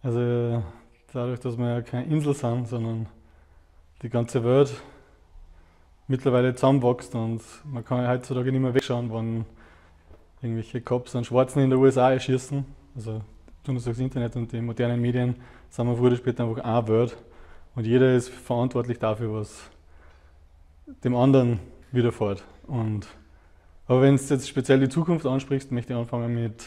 Also dadurch, dass wir ja keine Insel sind, sondern die ganze Welt mittlerweile zusammenwächst und man kann ja heutzutage nicht mehr wegschauen, wenn irgendwelche Cops einen Schwarzen in der USA erschießen. Also durch das Internet und die modernen Medien sind wir früher oder später einfach eine Welt und jeder ist verantwortlich dafür, was dem anderen widerfährt. Aber wenn du jetzt speziell die Zukunft ansprichst, möchte ich anfangen mit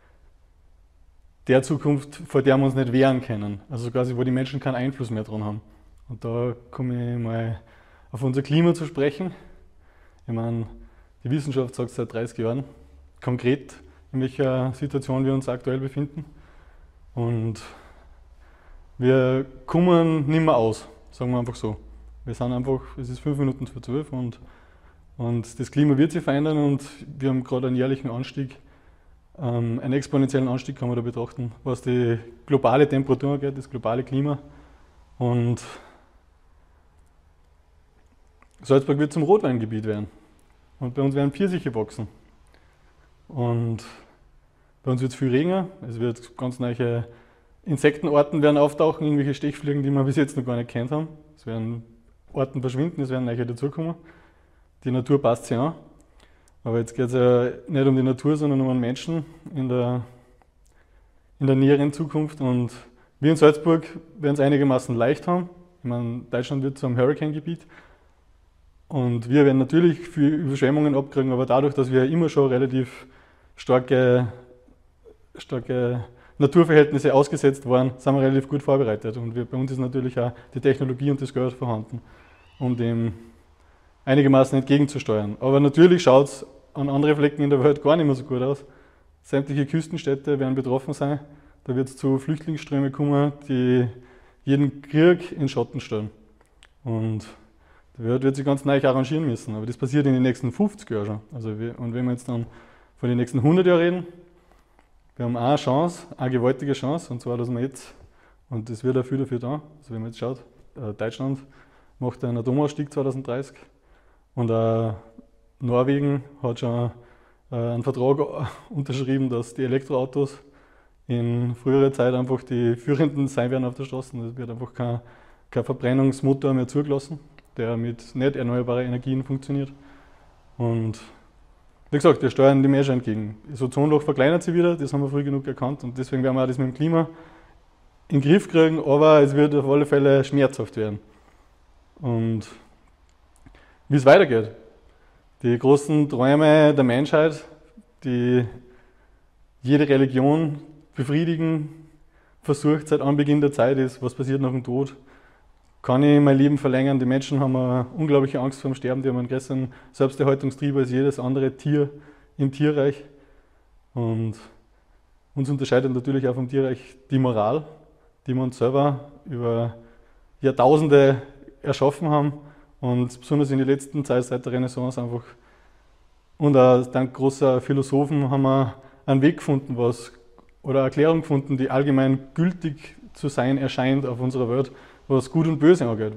der Zukunft, vor der wir uns nicht wehren können. Also quasi, wo die Menschen keinen Einfluss mehr dran haben. Und da komme ich mal auf unser Klima zu sprechen. Ich meine, die Wissenschaft sagt seit 30 Jahren konkret, in welcher Situation wir uns aktuell befinden. Und wir kommen nicht mehr aus, sagen wir einfach so. Wir sind einfach, es ist 5 Minuten vor 12 und das Klima wird sich verändern und wir haben gerade einen jährlichen Anstieg, einen exponentiellen Anstieg kann man da betrachten, was die globale Temperatur angeht, das globale Klima. Und Salzburg wird zum Rotweingebiet werden. Und bei uns werden Pfirsiche wachsen. Und bei uns wird es viel regner, es wird ganz neue Insektenarten werden auftauchen, irgendwelche Stechfliegen, die wir bis jetzt noch gar nicht kennt haben. Es werden Arten verschwinden, es werden neue dazukommen. Die Natur passt sich an. Aber jetzt geht es ja nicht um die Natur, sondern um einen Menschen in der näheren Zukunft. Und wir in Salzburg werden es einigermaßen leicht haben. Ich meine, Deutschland wird zu einem Hurricane-Gebiet. Und wir werden natürlich viel Überschwemmungen abkriegen, aber dadurch, dass wir immer schon relativ starke Naturverhältnisse ausgesetzt waren, sind wir relativ gut vorbereitet. Und bei uns ist natürlich auch die Technologie und das Geld vorhanden, um dem einigermaßen entgegenzusteuern. Aber natürlich schaut es an anderen Flecken in der Welt gar nicht mehr so gut aus. Sämtliche Küstenstädte werden betroffen sein. Da wird es zu Flüchtlingsströmen kommen, die jeden Krieg in Schatten stellen. Und die Welt wird sich ganz neu arrangieren müssen. Aber das passiert in den nächsten 50 Jahren schon. Und wenn wir jetzt dann von den nächsten 100 Jahren reden, wir haben eine Chance, eine gewaltige Chance, und zwar, dass wir jetzt, und das wird auch viel dafür da, also wenn man jetzt schaut, Deutschland macht einen Atomausstieg 2030 und Norwegen hat schon einen Vertrag unterschrieben, dass die Elektroautos in früherer Zeit einfach die führenden sein werden auf der Straße. Es wird einfach kein Verbrennungsmotor mehr zugelassen, der mit nicht erneuerbaren Energien funktioniert. Und wie gesagt, wir steuern dem schon entgegen. Das Ozonloch verkleinert sich wieder, das haben wir früh genug erkannt und deswegen werden wir auch das mit dem Klima in den Griff kriegen, aber es wird auf alle Fälle schmerzhaft werden. Und wie es weitergeht, die großen Träume der Menschheit, die jede Religion befriedigen versucht seit Anbeginn der Zeit, ist, was passiert nach dem Tod. Kann ich mein Leben verlängern? Die Menschen haben eine unglaubliche Angst vor dem Sterben, die haben einen größeren Selbsterhaltungstrieb als jedes andere Tier im Tierreich. Und uns unterscheidet natürlich auch vom Tierreich die Moral, die wir uns selber über Jahrtausende erschaffen haben und besonders in der letzten Zeit seit der Renaissance einfach und auch dank großer Philosophen haben wir einen Weg gefunden, oder eine Erklärung gefunden, die allgemein gültig zu sein erscheint auf unserer Welt, was Gut und Böse angeht,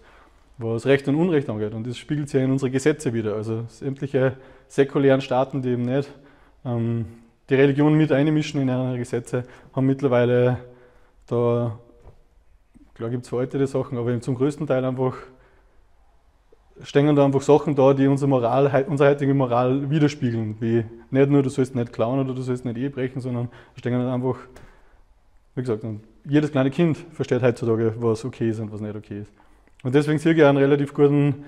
was Recht und Unrecht angeht. Und das spiegelt sich ja in unsere Gesetze wieder. Also sämtliche säkulären Staaten, die eben nicht die Religion mit einmischen in ihre Gesetze, haben mittlerweile da, klar gibt es veraltete Sachen, aber zum größten Teil einfach stehen da einfach Sachen da, die unsere heutige Moral widerspiegeln. Wie nicht nur, du sollst nicht klauen oder du sollst nicht Ehe brechen, sondern da stehen dann einfach, wie gesagt, jedes kleine Kind versteht heutzutage, was okay ist und was nicht okay ist. Und deswegen sehe ich auch einen relativ guten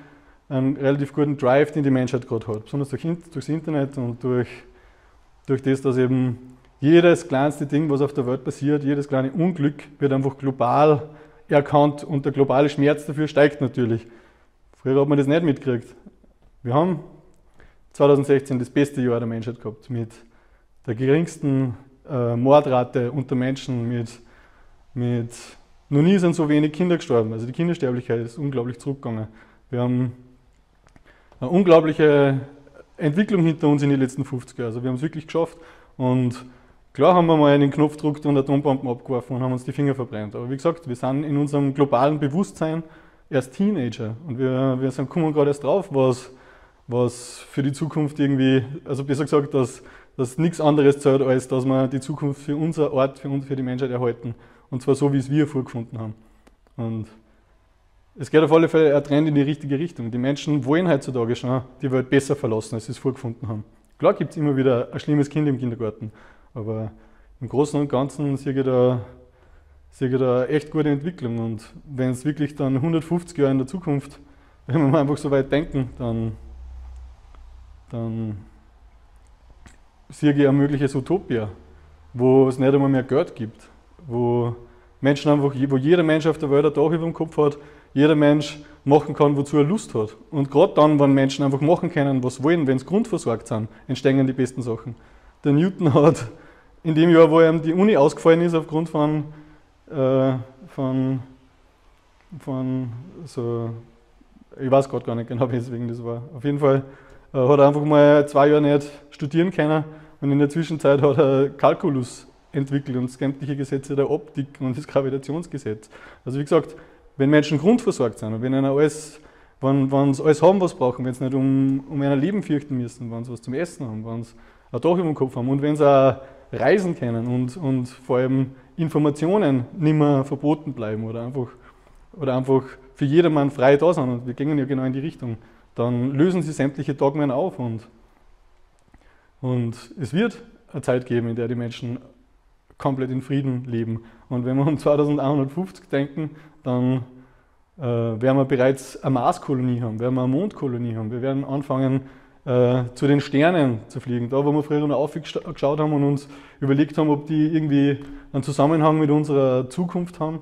Drive, den die Menschheit gerade hat. Besonders durchs Internet und durch das, dass eben jedes kleinste Ding, was auf der Welt passiert, jedes kleine Unglück wird einfach global erkannt und der globale Schmerz dafür steigt natürlich. Früher hat man das nicht mitgekriegt. Wir haben 2016 das beste Jahr der Menschheit gehabt, mit der geringsten Mordrate unter Menschen, mit noch nie sind so wenig Kinder gestorben. Also die Kindersterblichkeit ist unglaublich zurückgegangen. Wir haben eine unglaubliche Entwicklung hinter uns in den letzten 50 Jahren. Also wir haben es wirklich geschafft und klar haben wir mal einen Knopf gedrückt und Atombomben abgeworfen und haben uns die Finger verbrennt. Aber wie gesagt, wir sind in unserem globalen Bewusstsein erst Teenager und kommen gerade erst drauf, was für die Zukunft irgendwie, also besser gesagt, dass dass nichts anderes zählt, als dass wir die Zukunft für unser Ort, für die Menschheit erhalten. Und zwar so, wie es wir vorgefunden haben. Und es geht auf alle Fälle ein Trend in die richtige Richtung. Die Menschen wollen heutzutage schon die Welt besser verlassen, als sie es vorgefunden haben. Klar gibt es immer wieder ein schlimmes Kind im Kindergarten, aber im Großen und Ganzen sehe ich da echt gute Entwicklung. Und wenn es wirklich dann 150 Jahre in der Zukunft, wenn wir mal einfach so weit denken, dann sehe ich ein mögliches Utopia, wo es nicht einmal mehr Geld gibt, wo Menschen einfach, wo jeder Mensch auf der Welt ein Dach über dem Kopf hat, jeder Mensch machen kann, wozu er Lust hat. Und gerade dann, wenn Menschen einfach machen können, was wollen, wenn sie grundversorgt sind, entstehen die besten Sachen. Der Newton hat in dem Jahr, wo ihm die Uni ausgefallen ist, aufgrund von so, ich weiß gerade gar nicht genau, weswegen das war. Auf jeden Fall hat er einfach mal 2 Jahre nicht studieren können und in der Zwischenzeit hat er Kalkulus entwickelt und sämtliche Gesetze der Optik und das Gravitationsgesetz. Also wie gesagt, wenn Menschen grundversorgt sind und wenn sie alles haben, was brauchen, wenn sie nicht um ihr Leben fürchten müssen, wenn sie was zum Essen haben, wenn sie ein Dach über dem Kopf haben und wenn sie auch reisen können und vor allem Informationen nicht mehr verboten bleiben oder einfach für jedermann frei da sind und wir gehen ja genau in die Richtung, dann lösen sie sämtliche Dogmen auf und es wird eine Zeit geben, in der die Menschen komplett in Frieden leben. Und wenn wir um 2150 denken, dann werden wir bereits eine Marskolonie haben, werden wir eine Mondkolonie haben, wir werden anfangen zu den Sternen zu fliegen. Da, wo wir früher noch aufgeschaut haben und uns überlegt haben, ob die irgendwie einen Zusammenhang mit unserer Zukunft haben,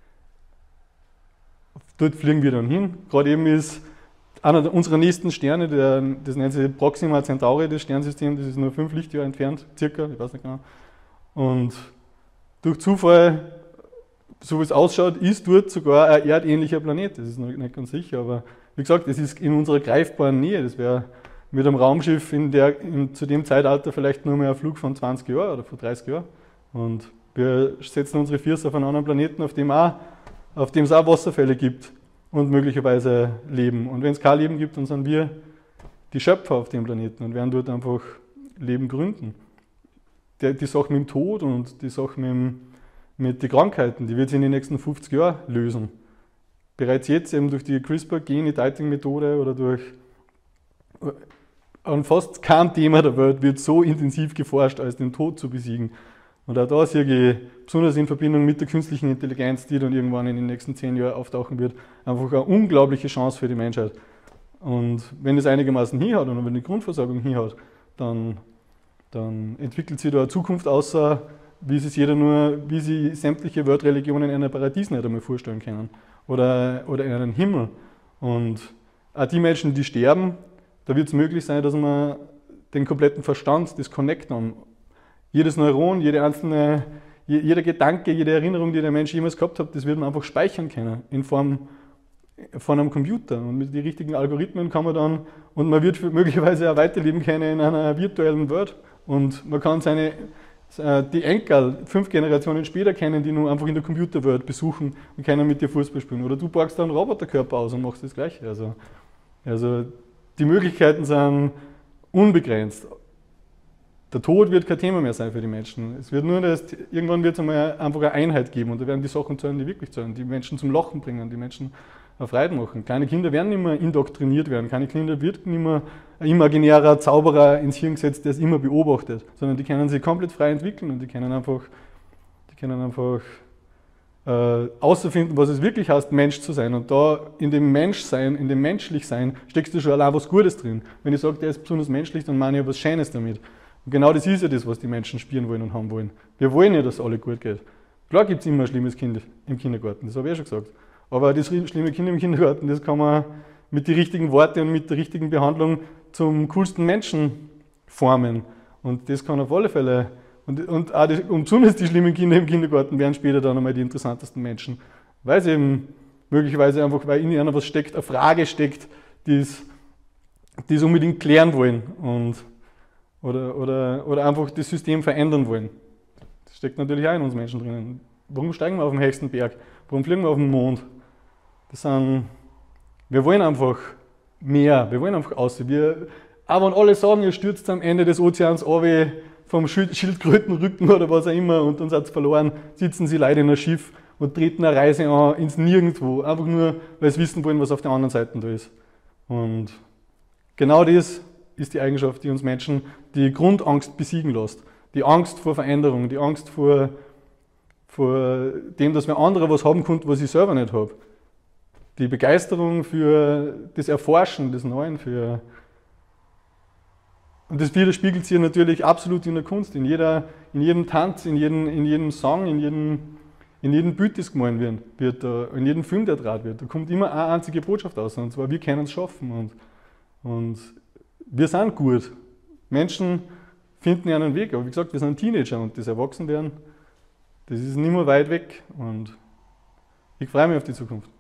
dort fliegen wir dann hin. Gerade eben ist einer unserer nächsten Sterne, das nennt sich Proxima Centauri, das Sternensystem, das ist nur 5 Lichtjahre entfernt, circa, ich weiß nicht genau. Und durch Zufall, so wie es ausschaut, ist dort sogar ein erdähnlicher Planet. Das ist noch nicht ganz sicher, aber wie gesagt, es ist in unserer greifbaren Nähe. Das wäre mit einem Raumschiff zu dem Zeitalter vielleicht nur mehr ein Flug von 20 Jahren oder von 30 Jahren. Und wir setzen unsere Füße auf einen anderen Planeten, auf dem es auch Wasserfälle gibt und möglicherweise Leben. Und wenn es kein Leben gibt, dann sind wir die Schöpfer auf dem Planeten und werden dort einfach Leben gründen. Die Sache mit dem Tod und die Sache mit den Krankheiten, die wird sich in den nächsten 50 Jahren lösen. Bereits jetzt eben durch die CRISPR-Gene-Editing-Methode oder durch an fast keinem Thema der Welt wird so intensiv geforscht, als den Tod zu besiegen. Und auch da sehe ich, besonders in Verbindung mit der künstlichen Intelligenz, die dann irgendwann in den nächsten 10 Jahren auftauchen wird, einfach eine unglaubliche Chance für die Menschheit. Und wenn es einigermaßen hinhaut und wenn die Grundversorgung hinhaut, dann entwickelt sich da eine Zukunft außer, wie sie sämtliche Weltreligionen in einem Paradies nicht einmal vorstellen können. Oder in einem Himmel. Und auch die Menschen, die sterben, da wird es möglich sein, dass man den kompletten Verstand, das Connecten, jedes Neuron, jeder Gedanke, jede Erinnerung, die der Mensch jemals gehabt hat, das wird man einfach speichern können in Form von einem Computer. Und mit den richtigen Algorithmen kann man dann, und man wird möglicherweise auch weiterleben können in einer virtuellen Welt. Und man kann die Enkel 5 Generationen später kennen, die nur einfach in der Computerwelt besuchen und können mit dir Fußball spielen. Oder du packst einen Roboterkörper aus und machst das Gleiche. Also die Möglichkeiten sind unbegrenzt. Der Tod wird kein Thema mehr sein für die Menschen. Es wird nur, irgendwann wird es einmal einfach eine Einheit geben und da werden die Sachen zählen, die wirklich zählen, die Menschen zum Lachen bringen, die Menschen eine Freude machen. Kleine Kinder werden nicht mehr indoktriniert werden, keine Kinder wird nicht mehr ein imaginärer Zauberer ins Hirn gesetzt, der es immer beobachtet, sondern die können sich komplett frei entwickeln und die können einfach auszufinden, was es wirklich heißt, Mensch zu sein. Und da in dem Menschsein, in dem Menschlichsein, steckst du schon allein was Gutes drin. Wenn ich sage, der ist besonders menschlich, dann meine ich ja was Schönes damit. Und genau das ist ja das, was die Menschen spüren wollen und haben wollen. Wir wollen ja, dass es alle gut geht. Klar gibt es immer ein schlimmes Kind im Kindergarten, das habe ich ja schon gesagt. Aber das schlimme Kind im Kindergarten, das kann man mit den richtigen Worten und mit der richtigen Behandlung zum coolsten Menschen formen. Und das kann auf alle Fälle, und zumindest die schlimmen Kinder im Kindergarten werden später dann einmal die interessantesten Menschen. Weil sie eben möglicherweise einfach, weil in ihnen was steckt, eine Frage steckt, die sie unbedingt klären wollen oder einfach das System verändern wollen. Das steckt natürlich auch in uns Menschen drinnen. Warum steigen wir auf den höchsten Berg? Warum fliegen wir auf den Mond? Wir wollen einfach mehr, wir wollen einfach aussehen. auch wenn alle sagen, ihr stürzt am Ende des Ozeans runter, vom Schildkrötenrücken oder was auch immer und dann seid ihr verloren, sitzen sie Leute in ein Schiff und treten eine Reise an ins Nirgendwo, einfach nur, weil sie wissen wollen, was auf der anderen Seite da ist. Und genau das ist die Eigenschaft, die uns Menschen die Grundangst besiegen lässt. Die Angst vor Veränderung, die Angst vor dem, dass wer anderer was haben könnte, was ich selber nicht habe. Die Begeisterung für das Erforschen des Neuen, und das widerspiegelt sich natürlich absolut in der Kunst, in jedem Tanz, in jedem Song, in jedem Bild, das gemalt wird, in jedem Film, der gedreht wird. Da kommt immer eine einzige Botschaft raus, und zwar, wir können es schaffen und wir sind gut. Menschen finden ja einen Weg, aber wie gesagt, wir sind Teenager und das Erwachsenwerden, das ist nicht mehr weit weg und ich freue mich auf die Zukunft.